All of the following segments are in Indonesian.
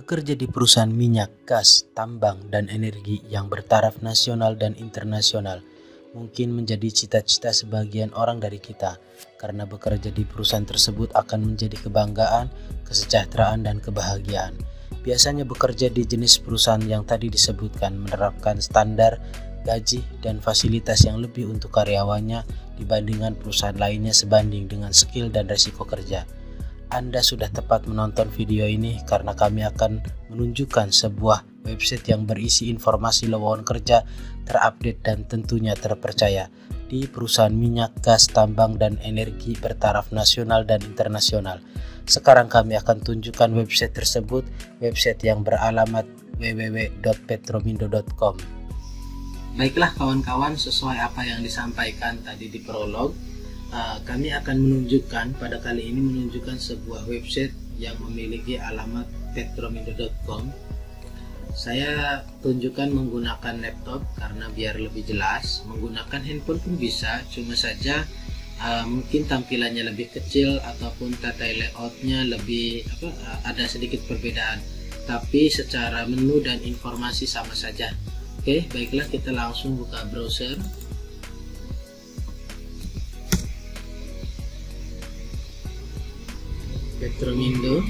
Bekerja di perusahaan minyak, gas, tambang, dan energi yang bertaraf nasional dan internasional mungkin menjadi cita-cita sebagian orang dari kita, karena bekerja di perusahaan tersebut akan menjadi kebanggaan, kesejahteraan, dan kebahagiaan. Biasanya bekerja di jenis perusahaan yang tadi disebutkan menerapkan standar, gaji, dan fasilitas yang lebih untuk karyawannya dibandingkan perusahaan lainnya sebanding dengan skill dan resiko kerja. Anda sudah tepat menonton video ini karena kami akan menunjukkan sebuah website yang berisi informasi lowongan kerja terupdate dan tentunya terpercaya di perusahaan minyak, gas, tambang, dan energi bertaraf nasional dan internasional. Sekarang kami akan tunjukkan website tersebut, website yang beralamat www.petromindo.com. Baiklah kawan-kawan, sesuai apa yang disampaikan tadi di prolog, kami akan menunjukkan pada kali ini sebuah website yang memiliki alamat petromindo.com. Saya tunjukkan menggunakan laptop karena biar lebih jelas. Menggunakan handphone pun bisa, cuma saja mungkin tampilannya lebih kecil ataupun tata layoutnya lebih ada sedikit perbedaan, tapi secara menu dan informasi sama saja. Oke, baiklah kita langsung buka browser. Petromindo.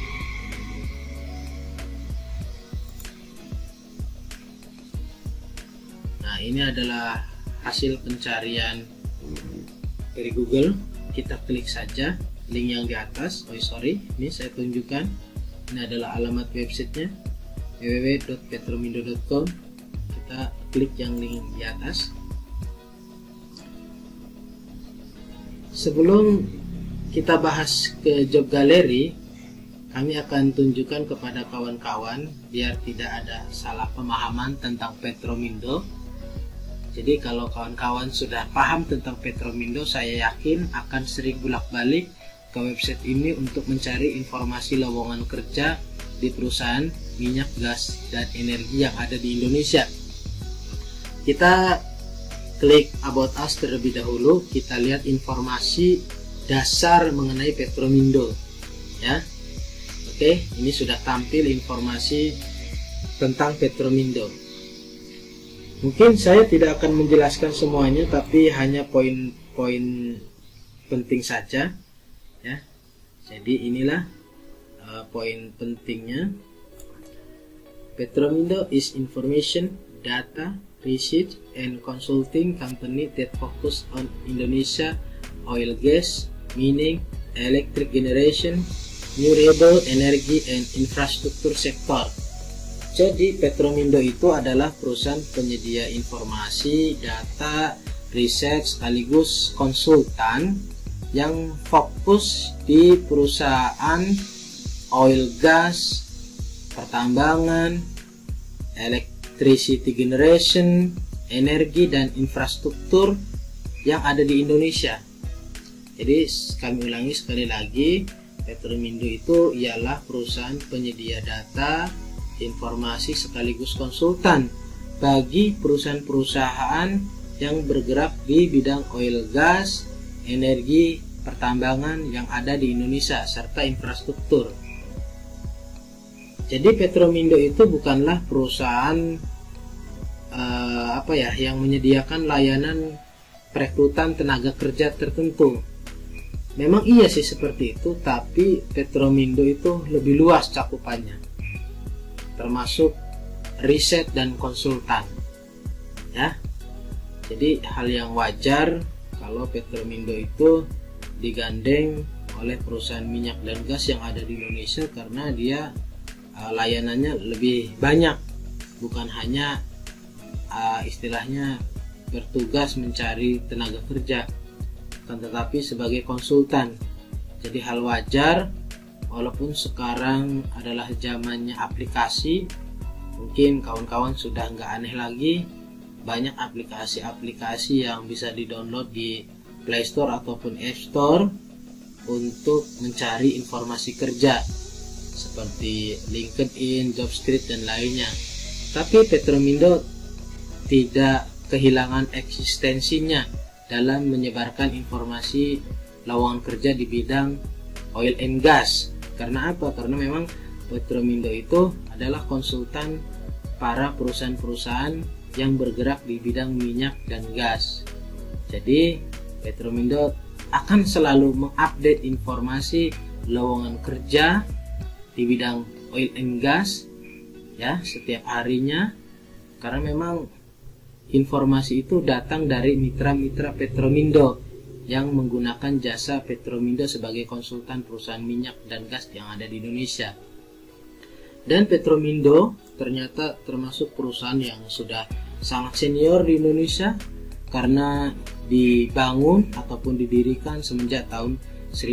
Nah, ini adalah hasil pencarian dari Google. Kita klik saja link yang di atas. Ini saya tunjukkan. Ini adalah alamat websitenya www.petromindo.com. Kita klik yang link di atas. Sebelum kita bahas ke job gallery, kami akan tunjukkan kepada kawan-kawan biar tidak ada salah pemahaman tentang Petromindo. Jadi kalau kawan-kawan sudah paham tentang Petromindo, saya yakin akan sering bolak-balik ke website ini untuk mencari informasi lowongan kerja di perusahaan minyak, gas, dan energi yang ada di Indonesia. Kita klik About Us terlebih dahulu, kita lihat informasi dasar mengenai Petromindo ya. Oke, ini sudah tampil informasi tentang Petromindo. Mungkin saya tidak akan menjelaskan semuanya, tapi hanya poin-poin penting saja ya. Jadi inilah poin pentingnya. Petromindo is information, data, research, and consulting company that focus on Indonesia oil, gas, mining, electric generation, renewable energy, and infrastruktur sektor. Jadi Petromindo itu adalah perusahaan penyedia informasi, data, riset, sekaligus konsultan yang fokus di perusahaan oil, gas, pertambangan, electricity generation, energi, dan infrastruktur yang ada di Indonesia. Jadi kami ulangi sekali lagi, Petromindo itu ialah perusahaan penyedia data, informasi sekaligus konsultan bagi perusahaan-perusahaan yang bergerak di bidang oil, gas, energi, pertambangan yang ada di Indonesia serta infrastruktur. Jadi Petromindo itu bukanlah perusahaan yang menyediakan layanan perekrutan tenaga kerja tertentu. Memang iya sih seperti itu, tapi Petromindo itu lebih luas cakupannya, termasuk riset dan konsultan ya. Jadi hal yang wajar kalau Petromindo itu digandeng oleh perusahaan minyak dan gas yang ada di Indonesia, karena dia layanannya lebih banyak, bukan hanya istilahnya bertugas mencari tenaga kerja, tetapi sebagai konsultan. Jadi hal wajar, walaupun sekarang adalah zamannya aplikasi, mungkin kawan-kawan sudah nggak aneh lagi, banyak aplikasi-aplikasi yang bisa di-download di Play Store ataupun App Store untuk mencari informasi kerja seperti LinkedIn, Jobstreet, dan lainnya. Tapi Petromindo tidak kehilangan eksistensinya dalam menyebarkan informasi lowongan kerja di bidang oil and gas. Karena apa? Karena memang Petromindo itu adalah konsultan para perusahaan-perusahaan yang bergerak di bidang minyak dan gas. Jadi Petromindo akan selalu mengupdate informasi lowongan kerja di bidang oil and gas ya setiap harinya, karena memang informasi itu datang dari mitra-mitra Petromindo yang menggunakan jasa Petromindo sebagai konsultan perusahaan minyak dan gas yang ada di Indonesia. Dan Petromindo ternyata termasuk perusahaan yang sudah sangat senior di Indonesia karena dibangun ataupun didirikan semenjak tahun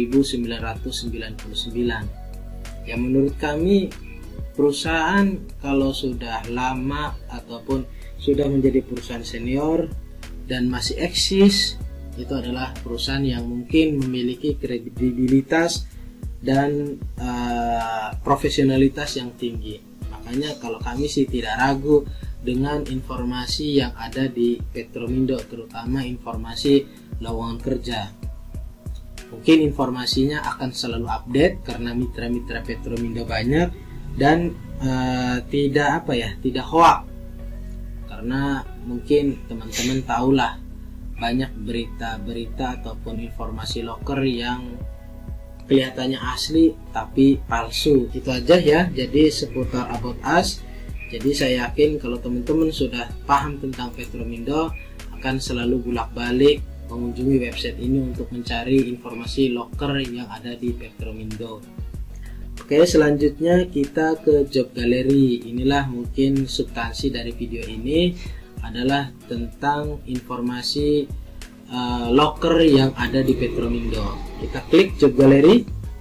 1999. Ya, menurut kami perusahaan kalau sudah lama ataupun sudah menjadi perusahaan senior dan masih eksis, itu adalah perusahaan yang mungkin memiliki kredibilitas dan profesionalitas yang tinggi. Makanya kalau kami sih tidak ragu dengan informasi yang ada di Petromindo, terutama informasi lowongan kerja. Mungkin informasinya akan selalu update karena mitra-mitra Petromindo banyak dan tidak hoax. Karena mungkin teman-teman tahulah banyak berita-berita ataupun informasi loker yang kelihatannya asli tapi palsu. Itu aja ya, jadi seputar About Us. Jadi saya yakin kalau teman-teman sudah paham tentang Petromindo akan selalu bolak-balik mengunjungi website ini untuk mencari informasi loker yang ada di Petromindo. Oke, selanjutnya kita ke Job Gallery. Inilah mungkin substansi dari video ini adalah tentang informasi loker yang ada di Petromindo. Kita klik Job Gallery.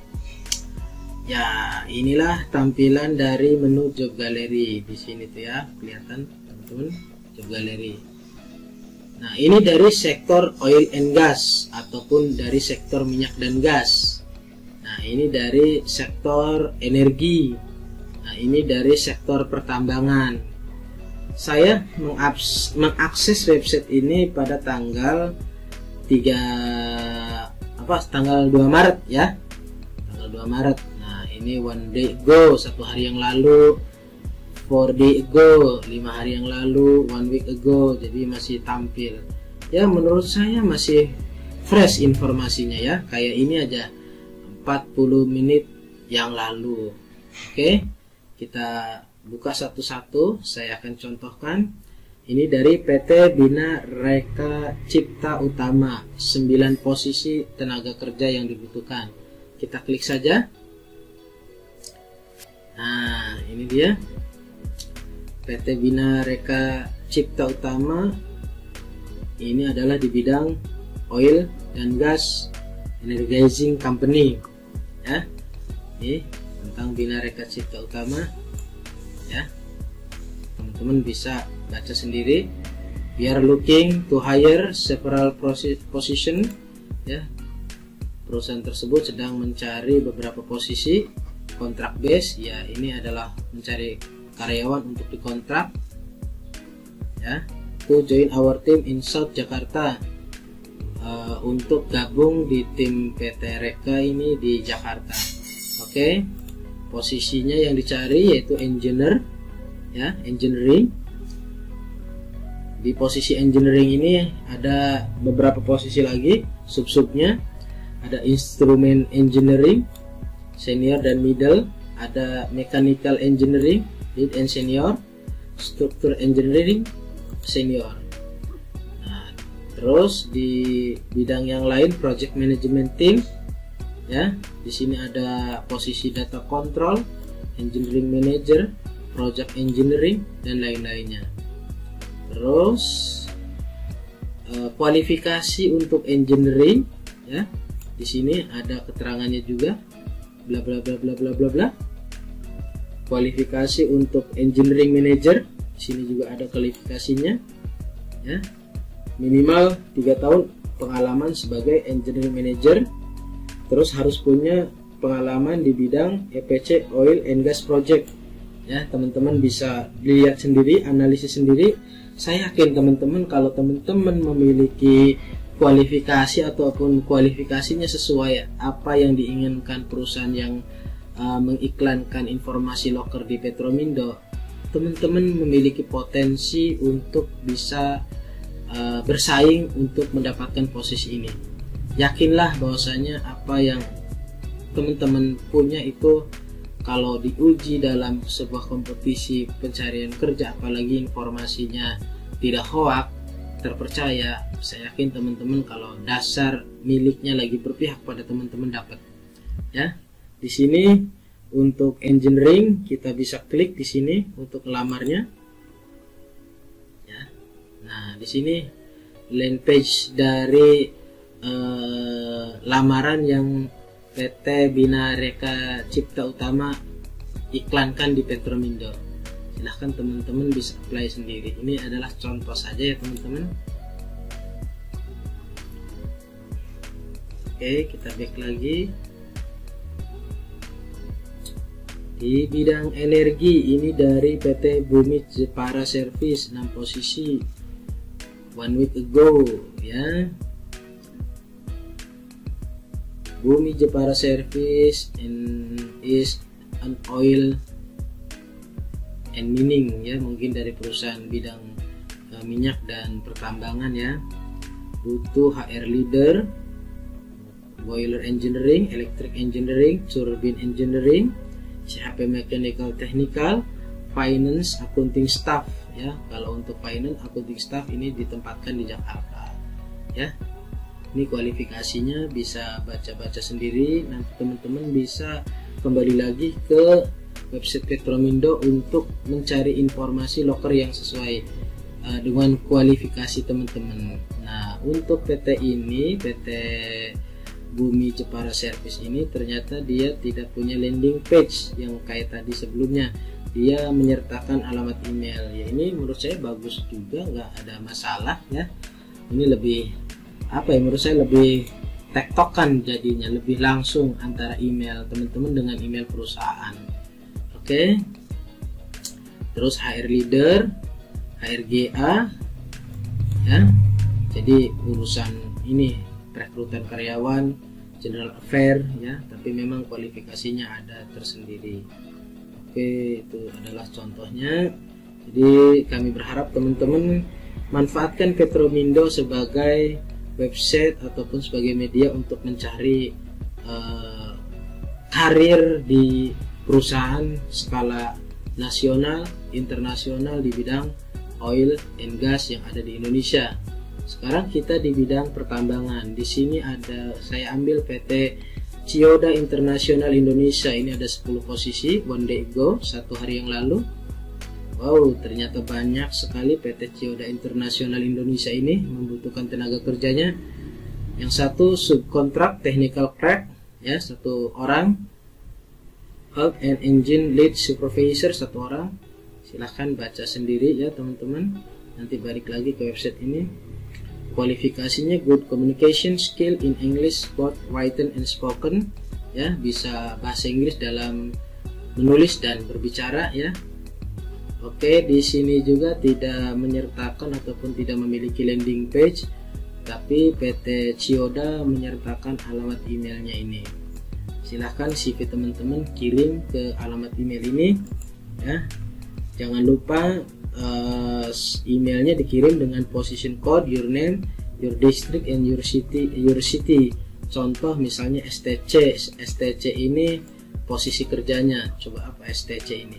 Ya, inilah tampilan dari menu Job Gallery. Di sini tuh ya, kelihatan teman-teman Job Gallery. Nah, ini dari sektor oil and gas ataupun dari sektor minyak dan gas. Nah, ini dari sektor energi. Nah, ini dari sektor pertambangan. Saya mengakses website ini pada tanggal 2 Maret ya. Tanggal 2 Maret. Nah, ini 1 day ago, 1 hari yang lalu, 4 day ago, 5 hari yang lalu, 1 week ago. Jadi masih tampil. Ya, menurut saya masih fresh informasinya ya. Kayak ini aja 40 menit yang lalu. Oke, kita buka satu-satu. Saya akan contohkan. Ini dari PT Bina Reka Cipta Utama, 9 posisi tenaga kerja yang dibutuhkan. Kita klik saja. Nah, ini dia PT Bina Reka Cipta Utama. Ini adalah di bidang oil dan gas energizing company ya. Ini tentang Bina Reka Cipta Utama ya. Teman-teman bisa baca sendiri. We are looking to hire several position ya. Perusahaan tersebut sedang mencari beberapa posisi kontrak base ya. Ini adalah mencari karyawan untuk dikontrak ya, to join our team in South Jakarta, untuk gabung di tim PT Reka ini di Jakarta. Oke, posisinya yang dicari yaitu engineer ya, engineering. Di posisi engineering ini ada beberapa posisi lagi, sub-subnya. Ada instrument engineering senior dan middle, ada mechanical engineering lead and senior, structure engineering senior. Nah, terus di bidang yang lain project management team ya. Di sini ada posisi data control, engineering manager, project engineering dan lain-lainnya. Terus kualifikasi untuk engineering ya. Di sini ada keterangannya juga, bla bla bla bla bla bla bla. Kualifikasi untuk engineering manager, di sini juga ada kualifikasinya ya. Minimal 3 tahun pengalaman sebagai engineering manager. Terus harus punya pengalaman di bidang EPC oil and gas project ya. Teman-teman bisa lihat sendiri, analisis sendiri. Saya yakin teman-teman kalau teman-teman memiliki kualifikasi ataupun kualifikasinya sesuai apa yang diinginkan perusahaan yang mengiklankan informasi loker di Petromindo, teman-teman memiliki potensi untuk bisa bersaing untuk mendapatkan posisi ini. Yakinlah bahwasanya apa yang teman-teman punya itu kalau diuji dalam sebuah kompetisi pencarian kerja, apalagi informasinya tidak hoak, terpercaya, saya yakin teman-teman kalau dasar miliknya lagi berpihak pada teman-teman dapat. Ya, di sini untuk engineering kita bisa klik di sini untuk lamarnya. Ya, nah di sini land page dari lamaran yang PT Bina Reka Cipta Utama iklankan di Petromindo. Silahkan teman-teman bisa apply sendiri. Ini adalah contoh saja ya teman-teman. Oke, kita back lagi. Di bidang energi ini dari PT Bumi Jepara Service 6 posisi 1 week ago ya. Bumi Jepara Service is an oil and mining ya, mungkin dari perusahaan bidang minyak dan pertambangan ya. Butuh HR leader, boiler engineering, electric engineering, turbine engineering, CHP mechanical technical, finance, accounting staff ya. Kalau untuk finance, accounting staff ini ditempatkan di Jakarta ya. Ini kualifikasinya bisa baca-baca sendiri. Nanti teman-teman bisa kembali lagi ke website Petromindo untuk mencari informasi loker yang sesuai dengan kualifikasi teman-teman. Nah, untuk PT ini, PT Bumi Jepara Service ini ternyata dia tidak punya landing page yang kayak tadi sebelumnya. Dia menyertakan alamat email. Ya, ini menurut saya bagus juga, nggak ada masalah ya. Ini lebih menurut saya lebih tektokan jadinya, lebih langsung antara email teman-teman dengan email perusahaan. Oke. Terus HR leader, HRGA ya. Jadi urusan ini rekrutan karyawan, general affair ya, tapi memang kualifikasinya ada tersendiri. Oke, itu adalah contohnya. Jadi kami berharap teman-teman manfaatkan Petromindo sebagai website ataupun sebagai media untuk mencari karir di perusahaan skala nasional, internasional di bidang oil and gas yang ada di Indonesia. Sekarang kita di bidang pertambangan. Di sini ada, saya ambil PT Chiyoda International Indonesia. Ini ada 10 posisi, one day ago, 1 hari yang lalu. Wow, ternyata banyak sekali PT Chiyoda International Indonesia ini membutuhkan tenaga kerjanya. Yang satu subkontrak technical clerk ya, 1 orang. Health and Engine Lead Supervisor 1 orang. Silahkan baca sendiri ya teman-teman. Nanti balik lagi ke website ini. Kualifikasinya good communication skill in English both written and spoken ya, bisa bahasa Inggris dalam menulis dan berbicara ya. Oke, di sini juga tidak menyertakan ataupun tidak memiliki landing page, tapi PT Chiyoda menyertakan alamat emailnya ini. Silahkan CV teman-teman kirim ke alamat email ini ya. Jangan lupa emailnya dikirim dengan position code, your name, your district, and your city. Contoh misalnya STC ini posisi kerjanya. Coba apa STC ini?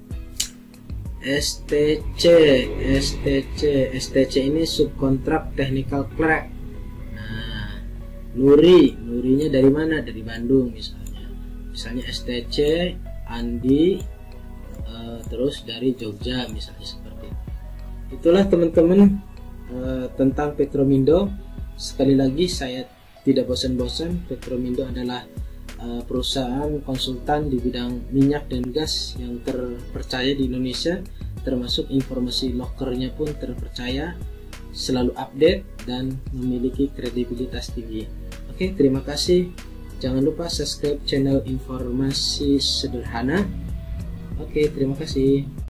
STC ini subkontrak technical clerk. Nah, Nurinya dari mana? Dari Bandung misalnya STC Andi terus dari Jogja misalnya, seperti itu. Itulah teman-teman tentang Petromindo. Sekali lagi saya tidak bosan-bosan, Petromindo adalah perusahaan konsultan di bidang minyak dan gas yang terpercaya di Indonesia, termasuk informasi lokernya pun terpercaya, selalu update dan memiliki kredibilitas tinggi. Oke, terima kasih. Jangan lupa subscribe channel Informasi Sederhana. Oke, terima kasih.